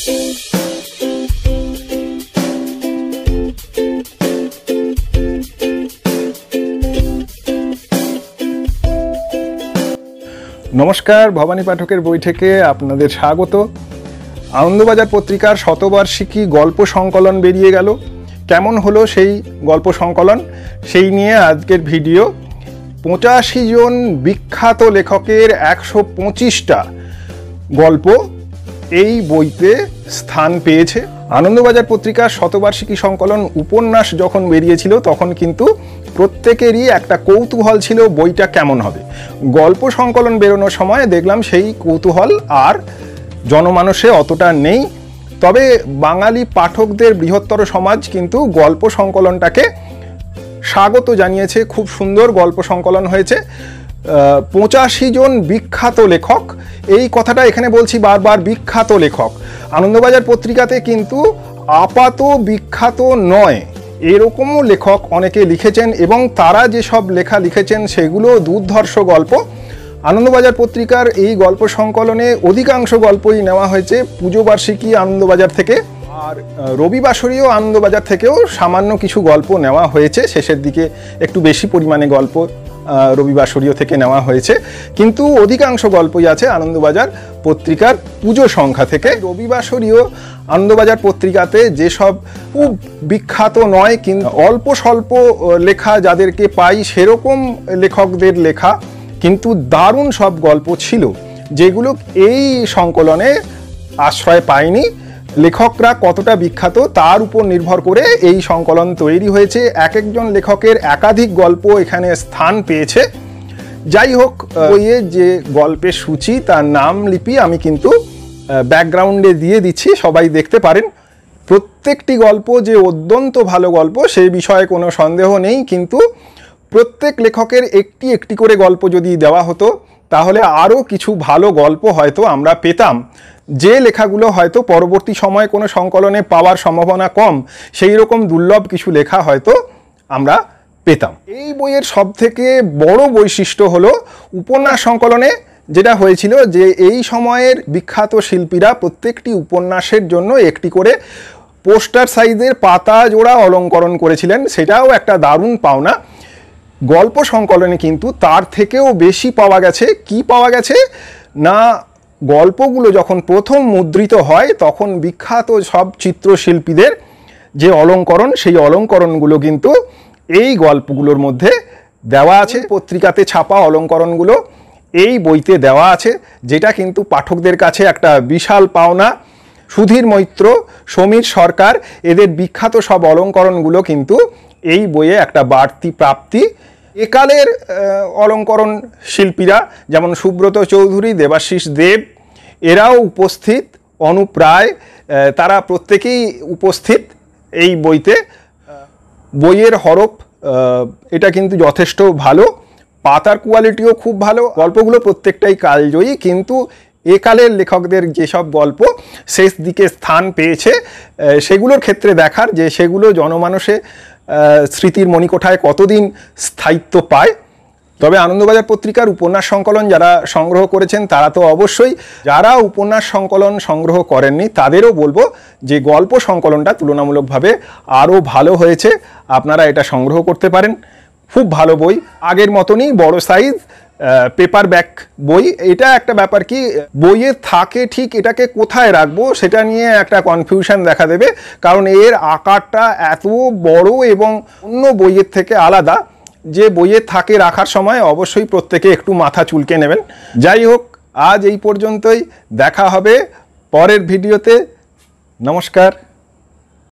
নমস্কার, ভবানী পাঠকের বই থেকে আপনাদের স্বাগত। আনন্দবাজার পত্রিকার শতবার্ষিকী গল্প সংকলন বেরিয়ে গেল। কেমন হলো সেই গল্প সংকলন, সেই নিয়ে আজকের ভিডিও। 85 জন বিখ্যাত লেখকের 125টা গল্প এই বইতে স্থান পেয়েছে। আনন্দবাজার পত্রিকার শতবার্ষিকী সংকলন উপন্যাস যখন বেরিয়েছিল তখন কিন্তু প্রত্যেকেরই একটা কৌতূহল ছিল বইটা কেমন হবে। গল্প সংকলন বেরোনোর সময় দেখলাম সেই কৌতূহল আর জনমানসে অতটা নেই। তবে বাঙালি পাঠকদের বৃহত্তর সমাজ কিন্তু গল্প সংকলনটাকে স্বাগত জানিয়েছে। খুব সুন্দর গল্প সংকলন হয়েছে। 85 জন বিখ্যাত লেখক, এই কথাটা এখানে বলছি বারবার, বিখ্যাত লেখক। আনন্দবাজার পত্রিকাতে কিন্তু আপাত বিখ্যাত নয়, এরকমও লেখক অনেকে লিখেছেন এবং তারা যেসব লেখা লিখেছেন সেগুলো দুর্ধর্ষ গল্প। আনন্দবাজার পত্রিকার এই গল্প সংকলনে অধিকাংশ গল্পই নেওয়া হয়েছে পুজোবার্ষিকী আনন্দবাজার থেকে, আর রবিবাসরীয় আনন্দবাজার থেকেও সামান্য কিছু গল্প নেওয়া হয়েছে। শেষের দিকে একটু বেশি পরিমাণে গল্প রবিবাসরীয় থেকে নেওয়া হয়েছে, কিন্তু অধিকাংশ গল্পই আছে আনন্দবাজার পত্রিকার পুজো সংখ্যা থেকে। রবিবাসরীয় আনন্দবাজার পত্রিকাতে যেসব খুব বিখ্যাত নয় কিন্তু অল্প স্বল্প লেখা যাদেরকে পাই সেরকম লেখকদের লেখা কিন্তু দারুণ সব গল্প ছিল, যেগুলো এই সংকলনে আশ্রয় পায়নি। লেখকরা কতটা বিখ্যাত তার উপর নির্ভর করে এই সংকলন তৈরি হয়েছে। এক একজন লেখকের একাধিক গল্প এখানে স্থান পেয়েছে। যাই হোক, বইয়ে যে গল্পের সূচি তার নাম লিপি আমি কিন্তু ব্যাকগ্রাউন্ডে দিয়ে দিচ্ছি, সবাই দেখতে পারেন। প্রত্যেকটি গল্প যে অত্যন্ত ভালো গল্প সেই বিষয়ে কোনো সন্দেহ নেই, কিন্তু প্রত্যেক লেখকের একটি একটি করে গল্প যদি দেওয়া হতো তাহলে আরও কিছু ভালো গল্প হয়তো আমরা পেতাম, যে লেখাগুলো হয়তো পরবর্তী সময়ে কোনো সংকলনে পাওয়ার সম্ভাবনা কম, সেই রকম দুর্লভ কিছু লেখা হয়তো আমরা পেতাম। এই বইয়ের সবথেকে বড় বৈশিষ্ট্য হলো উপন্যাস সংকলনে যেটা হয়েছিল যে এই সময়ের বিখ্যাত শিল্পীরা প্রত্যেকটি উপন্যাসের জন্য একটি করে পোস্টার সাইজের পাতা জোড়া অলঙ্করণ করেছিলেন। সেটাও একটা দারুণ পাওনা। গল্প সংকলনে কিন্তু তার থেকেও বেশি পাওয়া গেছে। কি পাওয়া গেছে না, গল্পগুলো যখন প্রথম মুদ্রিত হয় তখন বিখ্যাত সব চিত্রশিল্পীদের যে অলঙ্করণ, সেই অলঙ্করণগুলো কিন্তু এই গল্পগুলোর মধ্যে দেওয়া আছে। পত্রিকাতে ছাপা অলঙ্করণগুলো এই বইতে দেওয়া আছে, যেটা কিন্তু পাঠকদের কাছে একটা বিশাল পাওনা। সুধীর মৈত্র, সমীর সরকার, এদের বিখ্যাত সব অলঙ্করণগুলো কিন্তু এই বইয়ে একটা বাড়তি প্রাপ্তি। একালের অলঙ্করণ শিল্পীরা যেমন সুব্রত চৌধুরী, দেবাশিস দেব, এরাও উপস্থিত। অনুপ রায়, তারা প্রত্যেকেই উপস্থিত এই বইতে। বইয়ের হরফ এটা কিন্তু যথেষ্ট ভালো, পাতার কোয়ালিটিও খুব ভালো। গল্পগুলো প্রত্যেকটাই কালজয়ী, কিন্তু একালের লেখকদের যেসব গল্প শেষ দিকে স্থান পেয়েছে সেগুলোর ক্ষেত্রে দেখার যে সেগুলো জনমানসে স্মৃতির মণিকোঠায় কতদিন স্থায়িত্ব পায়। তবে আনন্দবাজার পত্রিকার উপন্যাস সংকলন যারা সংগ্রহ করেছেন তারা তো অবশ্যই, যারা উপন্যাস সংকলন সংগ্রহ করেননি তাদেরও বলবো যে গল্প সংকলনটা তুলনামূলকভাবে আরও ভালো হয়েছে, আপনারা এটা সংগ্রহ করতে পারেন। খুব ভালো বই, আগের মতনই বড় সাইজ পেপার ব্যাক বই। এটা একটা ব্যাপার কি, বইয়ে থাকে ঠিক, এটাকে কোথায় রাখবো সেটা নিয়ে একটা কনফিউশন দেখা দেবে, কারণ এর আকারটা এত বড় এবং অন্য বইয়ের থেকে আলাদা যে বইয়ে থাকে রাখার সময় অবশ্যই প্রত্যেকে একটু মাথা চুলকে নেবেন। যাই হোক, আজ এই পর্যন্তই, দেখা হবে পরের ভিডিওতে। নমস্কার।